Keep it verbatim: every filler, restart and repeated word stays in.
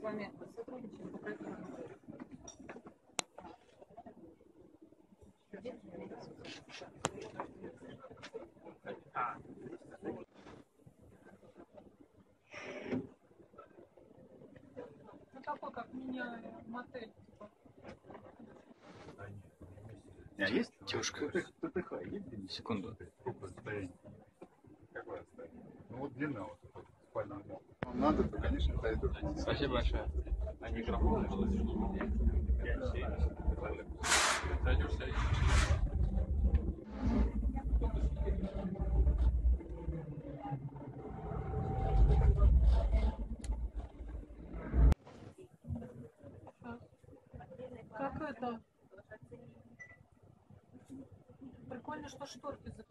пометка сотрудничаем по проекту. Ну такой, как мини-мотель. А есть девушка? Секунду. Ну вот длина вот эта спальная. Вам надо, то, конечно, дойдут. Спасибо большое. А микрофон? Как это? Прикольно, что шторки закрыты.